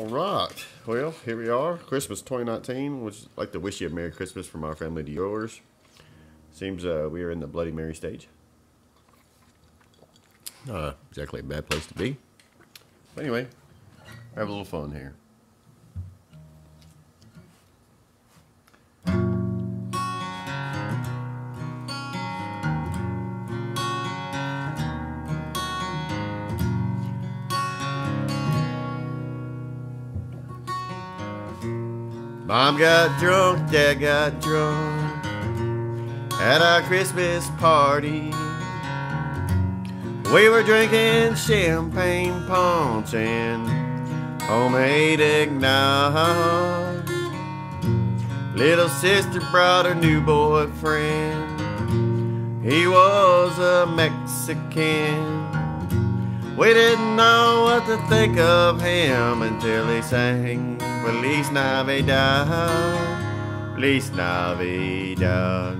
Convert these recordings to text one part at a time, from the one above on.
Right. Well, here we are. Christmas 2019. Would like to wish you a Merry Christmas from our family to yours. Seems we are in the Bloody Mary stage. Exactly a bad place to be. But anyway, have a little fun here. Mom got drunk, Dad got drunk at our Christmas party. We were drinking champagne punch and homemade eggnog. Little sister brought her new boyfriend. He was a Mexican. We didn't know what to think of him until he sang Feliz Navidad, Feliz Navidad.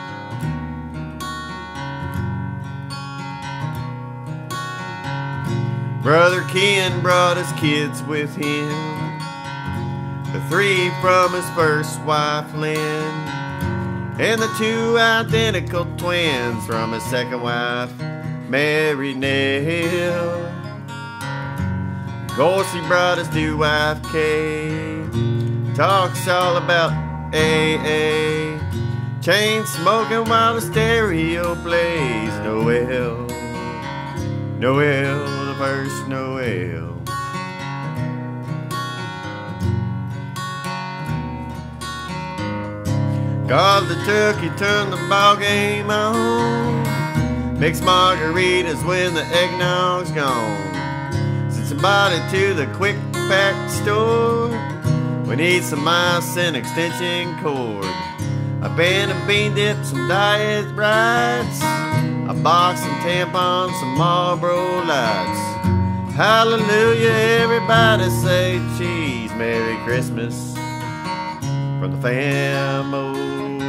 Brother Ken brought his kids with him, the 3 from his first wife Lynn, and the 2 identical twins from his second wife Mary Nell. Of course he brought his new wife Kay. Talks all about AA, chain smoking while the stereo plays Noel, Noel, the first Noel. God the turkey turned the ball game on. Mixed margaritas when the eggnog's gone. Send somebody to the quick pack store. We need some ice and extension cord, a pan of bean dip, some diet brights, a box of tampons, some Marlboro lights. Hallelujah, everybody say cheese. Merry Christmas from the family.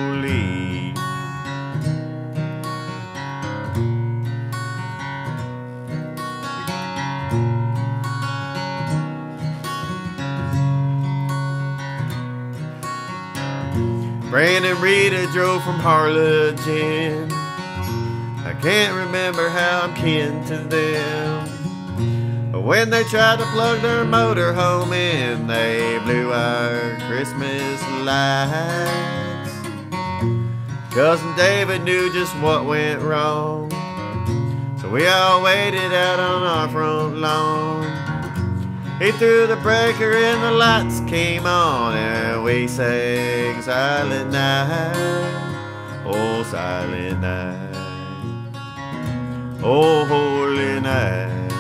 Brandon and Rita drove from Harlingen. I can't remember how I'm kin to them, but when they tried to plug their motor home in, they blew our Christmas lights. Cousin David knew just what went wrong, so we all waited out on our front lawn. He threw the breaker and the lights came on, and we sang Silent Night, oh silent night, oh holy night.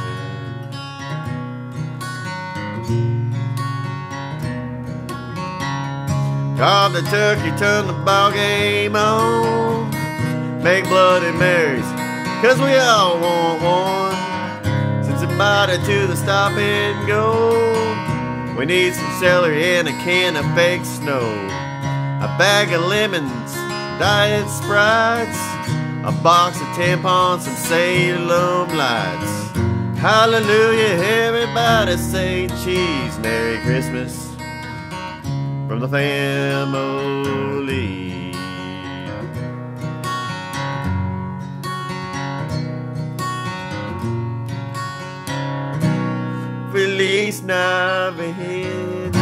God the turkey turned the ball game on. Make Bloody Marys, 'cause we all want one. Send somebody to the stop and go. We need some celery and a can of fake snow, a bag of lemons, diet Sprites, a box of tampons, some Salem lights. Hallelujah, everybody say cheese. Merry Christmas from the family. Feliz Navidad.